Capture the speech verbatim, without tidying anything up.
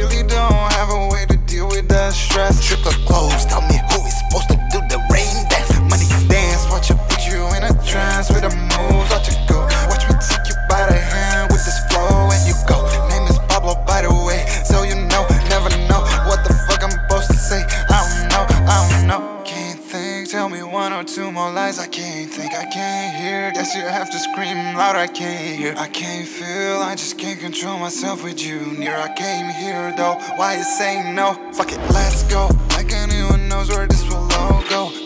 really don't have a way to deal with that stress. Strip the clothes, tell me who is supposed to do the rain dance. Money Dance, watch you put you in a trance with the moves, watch you go. Watch me take you by the hand with this flow and you go. Name is Pablo, by the way, so you know, never know what the fuck I'm supposed to say. I don't know, I don't know. Can't think, tell me one or two more lies. I can't think, I can't hear. Guess you have to scream loud, I can't hear. I can't feel, I just can't control myself with you near. I came here though, why you saying no? Fuck it, let's go. Like anyone knows where this will all go.